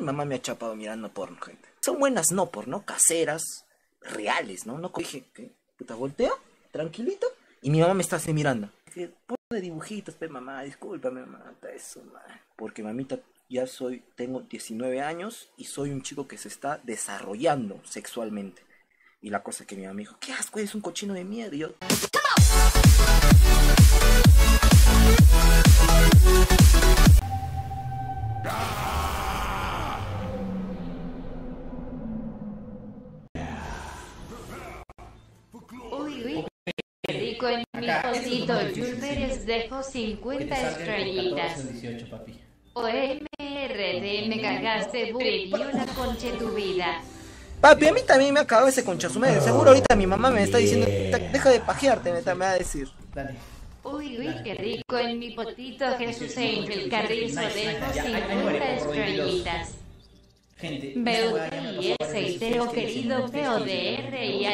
mamá me ha chapado mirando porno, gente. Son buenas no porno, caseras, reales, ¿no? No dije, ¿qué? Puta, volteo, tranquilito, y mi mamá me está así mirando. Que porno de dibujitos, pe mamá, discúlpame, mamá, eso, mamá. Porque mamita, tengo 19 años y soy un chico que se está desarrollando sexualmente. Y la cosa que mi mamá me dijo, qué asco, eres un cochino de mierda. Y yo, Uy, uy, qué rico en mi cosito. Julberes dejo 50 estrellitas. 18, papi. OMRD, me cagaste, burrillo, la concha de tu vida. papi, a mí también me ha cagado ese conchasume. Seguro ahorita mi mamá me está diciendo, deja de pajearte, me va a decir. Dale. Uy, uy, qué rico en mi potito. Jesús Angel Carrizo dejo 50 estrellitas. Gente, BUTI, aceitero querido, PODR y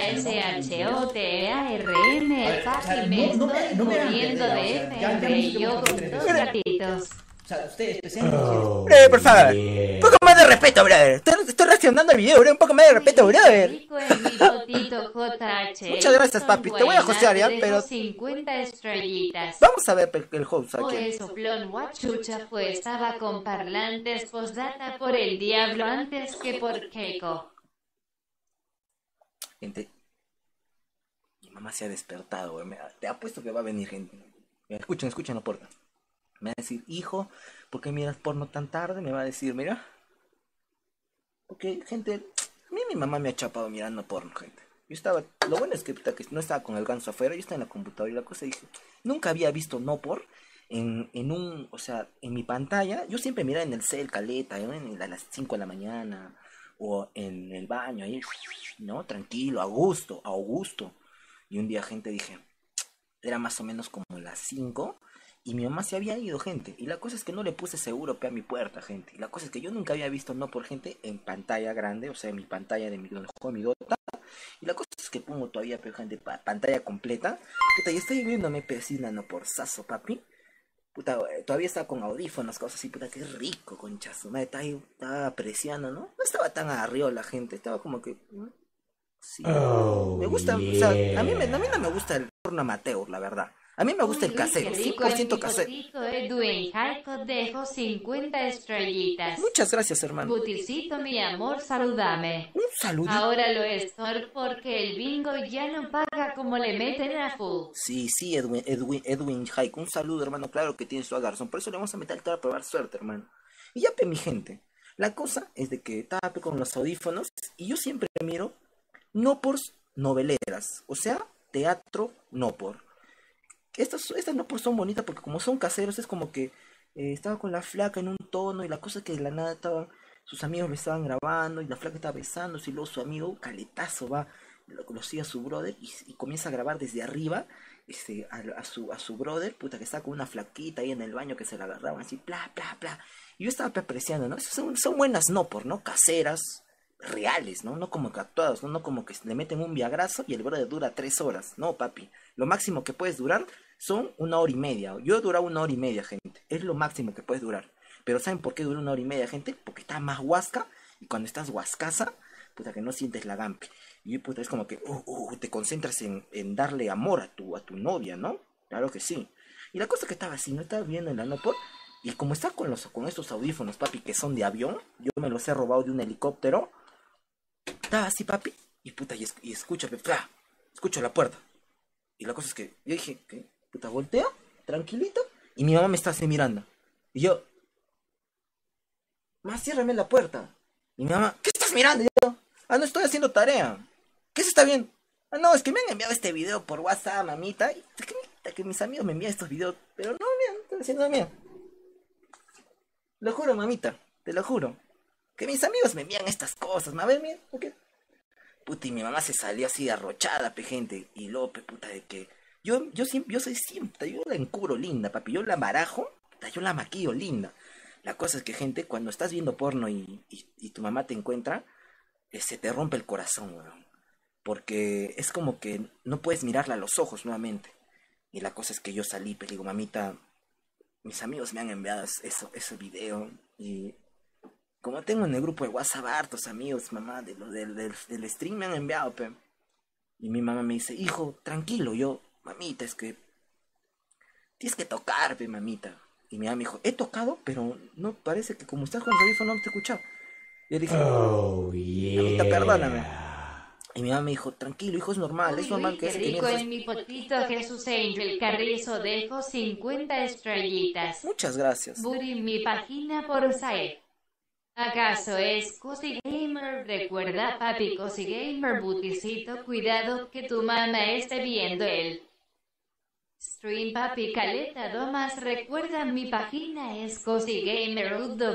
ASHOTARM, papi, me estoy muriendo de FR, yo con 2 gatitos. O sea, ustedes especial. Por favor, un poco más de respeto, brother. Estoy reaccionando al video, bro. Un poco más de respeto, brother. Rico en mi potito JH. Muchas gracias, papi. Te voy a hostear, ¿ya? Dejo Pero 50 estrellitas. vamos a ver el host O aquí. el soplón guachucha fue estaba con parlantes postdata por el diablo antes que por Keiko. Gente, mi mamá se ha despertado, güey. Te apuesto que va a venir gente. Mira, escuchen la puerta. Me va a decir, hijo, ¿por qué miras porno tan tarde? Me va a decir, mira. Porque, gente, a mí mi mamá me ha chapado mirando porno, gente. Lo bueno es que, puta, que no estaba con el ganso afuera, yo estaba en la computadora y la cosa dije, nunca había visto no por o sea, en mi pantalla, yo siempre miraba en el cel, caleta, ¿no? A las 5 de la mañana, o en el baño, ahí, ¿no? Tranquilo, a gusto. Y un día, gente, dije, era más o menos como las 5, y mi mamá se había ido, gente. Y la cosa es que no le puse seguro a mi puerta, gente. Y la cosa es que yo nunca había visto no por gente en pantalla grande, o sea, en mi pantalla donde juego mi Dota. Y la cosa es que pongo todavía, gente, pantalla completa. Puta, y estoy viéndome pesina no por saso, papi. Puta, todavía estaba con audífonos, cosas así, puta, qué rico, conchazo. Estaba apreciando, ¿no? No estaba tan arriba la gente, estaba como que... Sí. Me gusta, o sea, a mí no me gusta el porno amateur, la verdad. A mí me gusta el casero, 100% casero. Edwin Jacob dejo 50 estrellitas. Muchas gracias, hermano. Buticito, mi amor, saludame. Un saludo. Ahora lo es porque el bingo ya no paga como le meten a full. Sí, Edwin Jacob, un saludo, hermano, claro que tienes su garzón. Por eso le vamos a meter todo a probar suerte, hermano. Y ya, mi gente, la cosa es de que estaba con los audífonos y yo siempre miro no por noveleras, o sea, teatro no por. Estas no por son bonitas porque como son caseros es como que estaba con la flaca en un tono y la cosa es que de la nada sus amigos le estaban grabando y la flaca estaba besándose y luego su amigo caletazo va, lo sigue a su brother y comienza a grabar desde arriba a su brother, puta, que está con una flaquita ahí en el baño que se la agarraban así, bla, bla, bla. Y yo estaba apreciando, ¿no? Son buenas no por, ¿no? Caseras, reales, ¿no? No como que actuados, ¿no? No como que le meten un viagrazo y el brother dura 3 horas. No, papi. Lo máximo que puedes durar son 1 hora y media. Yo he durado 1 hora y media, gente. Es lo máximo que puedes durar. Pero ¿saben por qué dura 1 hora y media, gente? Porque está más huasca. Y cuando estás huascaza, puta, que no sientes la gampe. Y puta, es como que te concentras en darle amor a tu novia, ¿no? Claro que sí. Y la cosa que estaba así, no estaba viendo en la no por. Y como está con estos audífonos, papi, que son de avión, yo me los he robado de un helicóptero. Estaba así, papi, y puta, y escucho, escucho la puerta. Y la cosa es que yo dije, ¿qué? Puta, volteo, tranquilito, y mi mamá me está así mirando. Y yo, más ciérrame la puerta. Y mi mamá, ¿qué estás mirando? Y yo, no estoy haciendo tarea. ¿Qué se está viendo? No, es que me han enviado este video por WhatsApp, mamita. Y que mis amigos me envían estos videos, pero no, mira, no estoy haciendo nada. Lo juro, mamita, te lo juro. Que mis amigos me envían estas cosas, ¿no? A ver, mira, ¿ok? Puta, y mi mamá se salió así arrochada, gente. Y luego, puta, de que... Yo soy siempre, yo la encubro linda, papi. Yo la barajo, yo la maquillo linda. La cosa es que, gente, cuando estás viendo porno y tu mamá te encuentra, se te rompe el corazón, weón. Porque es como que no puedes mirarla a los ojos nuevamente. Y la cosa es que yo salí, pero digo, mamita, mis amigos me han enviado ese video y Como tengo en el grupo de WhatsApp hartos amigos, mamá, de los del stream me han enviado, pe. Y mi mamá me dice, hijo, tranquilo, yo, mamita, es que tienes que tocar, pe, mamita. Y mi mamá me dijo, he tocado, pero no parece que como estás con el audífono no te he escuchado. Y yo dije, Oh, mamita, perdóname. yeah. Y mi mamá me dijo, tranquilo, hijo, es Uy, normal que qué ese rico que en mi potito Jesús Angel Carrizo dejo 50 estrellitas. Muchas gracias. Buri mi página por Saed. ¿Acaso es Cozy Gamer? Recuerda, papi, Cozy Gamer, buticito, cuidado que tu mamá esté viendo el stream, papi, caleta, domas. Recuerda, mi página es Cozy Gamer,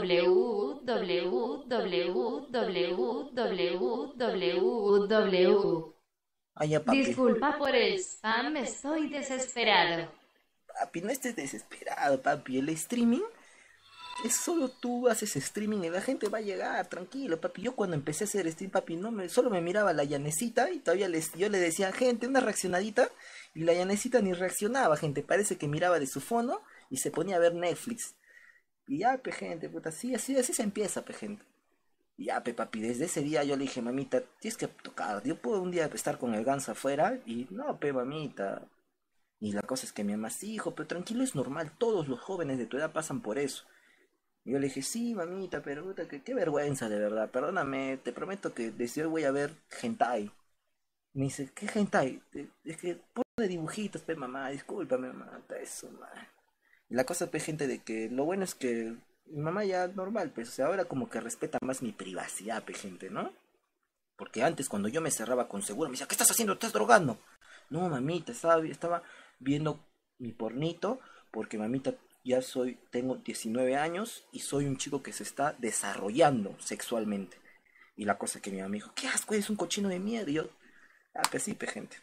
www. Ay, ya, papi. Disculpa por el spam, estoy desesperado. Papi, no estés desesperado, papi. El streaming es solo tú haces streaming y la gente va a llegar, tranquilo, papi. Yo cuando empecé a hacer stream, papi, solo me miraba la llanecita y todavía yo le decía, gente, una reaccionadita, y la llanecita ni reaccionaba, gente. Parece que miraba de su fono y se ponía a ver Netflix. Y ya, pe, gente, puta, así se empieza, pe, gente. Y ya, pe, papi, desde ese día yo le dije, mamita, tienes que tocar. Yo puedo un día estar con el ganso afuera y no, pe, mamita. Y la cosa es que mi mamá, sí, hijo, pero tranquilo, es normal, todos los jóvenes de tu edad pasan por eso. Y yo le dije, sí, mamita, pero puta, qué vergüenza, de verdad, perdóname, te prometo que desde hoy voy a ver hentai. Me dice, ¿qué hentai? Es que pone dibujitos, pe, mamá, discúlpame, mamá, eso, mamá. Y la cosa, pe, gente, de que lo bueno es que mi mamá ya normal, pues, o sea, ahora como que respeta más mi privacidad, pe, gente, ¿no? Porque antes, cuando yo me cerraba con seguro, me decía, ¿qué estás haciendo? ¿Estás drogando? No, mamita, estaba viendo mi pornito, porque mamita, tengo 19 años y soy un chico que se está desarrollando sexualmente. Y la cosa que mi mamá me dijo, qué asco, eres un cochino de mierda. Y yo, pues sí, pe, gente.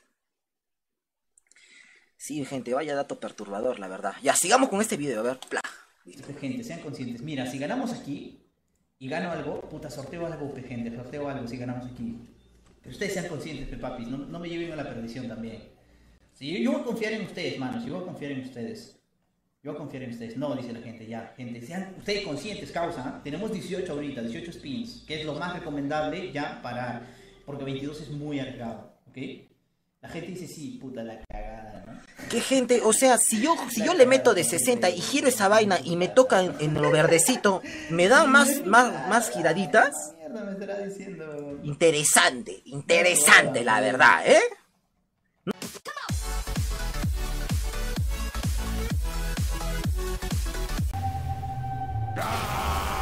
Sí, gente, vaya dato perturbador, la verdad. Ya, sigamos con este video, a ver, pla. Listo, gente, sean conscientes. Mira, si ganamos aquí y gano algo, puta, sorteo algo, gente, sorteo algo si ganamos aquí. Pero ustedes sean conscientes, papis, no me lleven a la perdición también. Sí, yo voy a confiar en ustedes, manos, yo voy a confiar en ustedes. Yo voy a confiar en ustedes. No, dice la gente, ya, gente, sean ustedes conscientes, causa. ¿Eh? Tenemos 18 ahorita, 18 spins, que es lo más recomendable ya para... Porque 22 es muy arriesgado, ¿ok? La gente dice, sí, puta, la cagada, ¿no? ¿Qué, gente? O sea, si yo le meto de 60 y giro esa vaina y me toca en lo verdecito, ¿me dan más giraditas? Mierda, me estará diciendo... Interesante, la verdad, ¿eh? Ah!